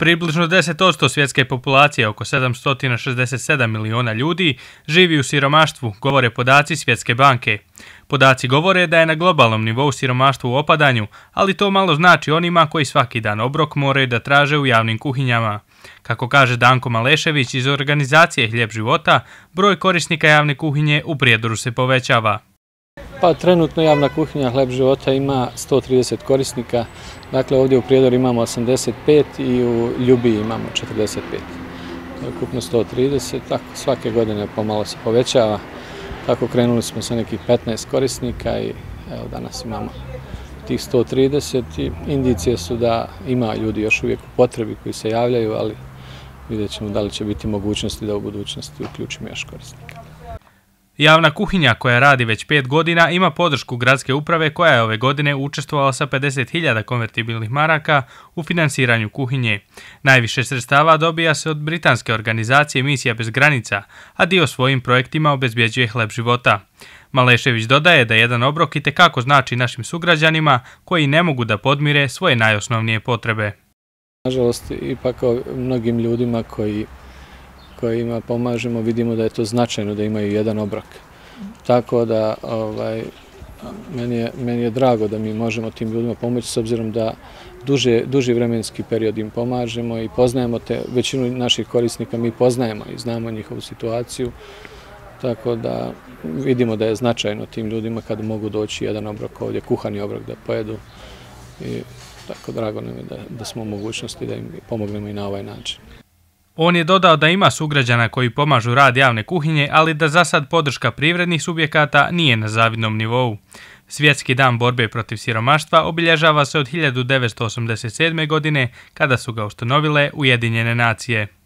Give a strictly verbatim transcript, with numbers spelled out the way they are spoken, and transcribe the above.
Približno deset posto svjetske populacije, oko sedamsto šezdeset sedam miliona ljudi, živi u siromaštvu, govore podaci Svjetske banke. Podaci govore da je na globalnom nivou siromaštvo u opadanju, ali to malo znači onima koji svaki dan obrok moraju da traže u javnim kuhinjama. Kako kaže Danko Malešević iz organizacije Hljeb života, broj korisnika javne kuhinje u Prijedoru se povećava. Pa trenutno javna kuhinja Hljeb života ima sto trideset korisnika, dakle ovdje u Prijedoru imamo osamdeset pet i u Ljubiji imamo četrdeset pet. Ukupno sto trideset, tako svake godine pomalo se povećava. Tako krenuli smo sa nekih petnaest korisnika i evo danas imamo tih sto trideset i indicije su da ima ljudi još uvijek u potrebi koji se javljaju, ali vidjet ćemo da li će biti mogućnosti da u budućnosti uključimo još korisnika. Javna kuhinja koja radi već pet godina ima podršku gradske uprave koja je ove godine učestvovala sa pedeset hiljada konvertibilnih maraka u finansiranju kuhinje. Najviše sredstava dobija se od britanske organizacije Misija bez granica, a dio svojim projektima obezbjeđuje Hljeb života. Malešević dodaje da jedan obrok itekako znači našim sugrađanima koji ne mogu da podmire svoje najosnovnije potrebe. Nažalost, ipak mnogim ljudima koji kojima pomažemo, vidimo da je to značajno da imaju jedan obrok. Tako da ovaj, meni, je, meni je drago da mi možemo tim ljudima pomoći s obzirom da duže, duži vremenski period im pomažemo i poznajemo te, većinu naših korisnika mi poznajemo i znamo njihovu situaciju. Tako da vidimo da je značajno tim ljudima kad mogu doći jedan obrok ovdje, kuhani obrok da pojedu. I tako drago nam je da, da smo u mogućnosti da im pomognemo i na ovaj način. On je dodao da ima sugrađana koji pomažu rad javne kuhinje, ali da za sad podrška privrednih subjekata nije na zavidnom nivou. Svjetski dan borbe protiv siromaštva obilježava se od hiljadu devetsto osamdeset sedme. godine kada su ga ustanovile Ujedinjene nacije.